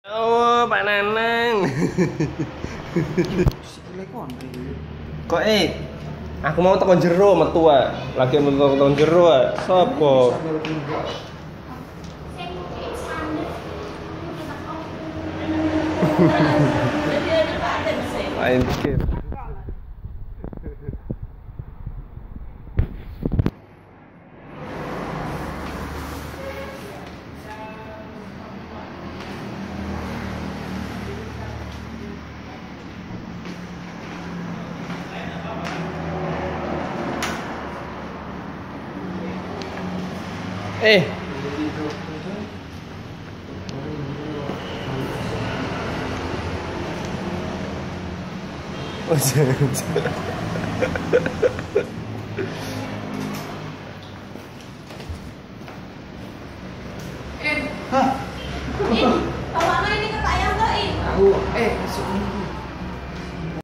Oh, Pak Nanang. Kok aku mau tekan jero metu wae. Lagi metu tekan jero wae. Sopo? Main game. Oh, jangan. Hah? Bawa ini ke Pak Yanto, Aku, masuk.